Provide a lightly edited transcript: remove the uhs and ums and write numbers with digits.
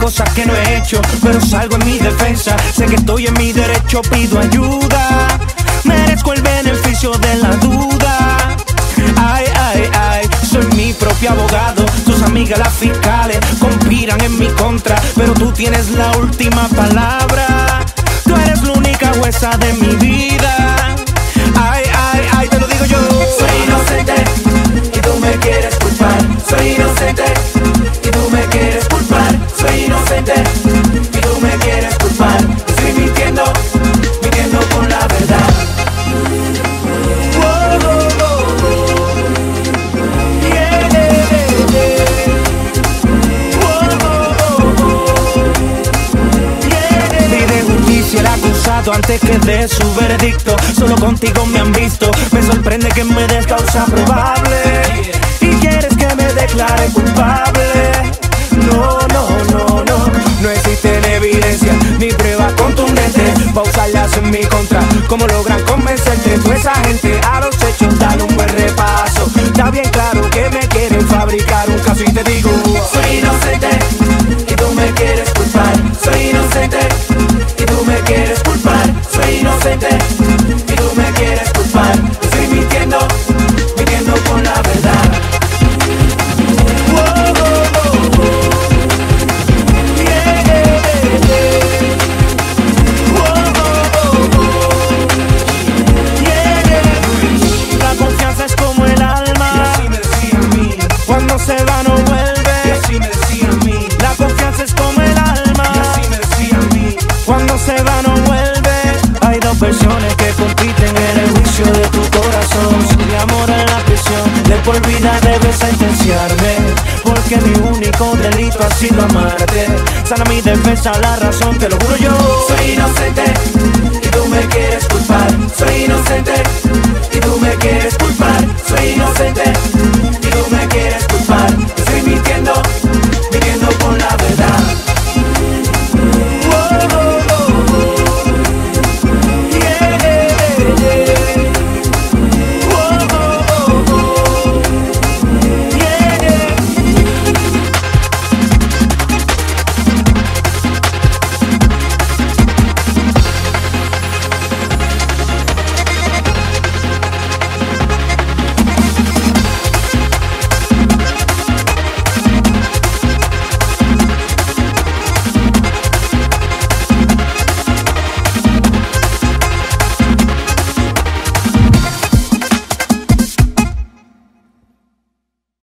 cosas que no he hecho, pero salgo en mi defensa. Sé que estoy en mi derecho, pido ayuda. Merezco el beneficio de la duda. Ay, ay, ay, soy mi propio abogado. Tus amigas las fiscales conspiran en mi contra, pero tú tienes la última palabra. Tú eres la única jueza de mi vida. Ay, ay, ay, te lo digo yo. Soy inocente y tú me quieres culpar. Soy inocente y tú me quieres culpar. Soy inocente y tú me quieres culpar. Estoy mintiendo, mintiendo con la verdad. El acusado antes que dé su veredicto, solo contigo me han visto. Me sorprende que me des causa probable y quieres que me declare culpable. No, no, no, no, no existen evidencias ni pruebas contundentes para usarlas en mi contra. ¿Cómo logran convencerte? Tú esa gente a los hechos, dale un buen repaso. Está bien claro que me quieren fabricar un caso y te digo: soy inocente y tú me quieres culpar. Soy inocente y tú me quieres culpar. Soy inocente y tú me quieres culpar. Estoy mintiendo, mintiendo con la verdad. La confianza es como el alma, y así me decía a mí. Cuando se va no vuelve, y así me decía a mí. La confianza es como el alma, y así me decía a mí. Cuando se va no vuelve. Hay dos versiones que compiten en el juicio de tu corazón. Mi amor en la prisión, de por vida debes sentenciarme, porque mi único delito ha sido amarte. Sana mi defensa, la razón, te lo juro yo. Soy inocente y tú me quieres culpar. Soy inocente y tú me quieres culpar. Soy inocente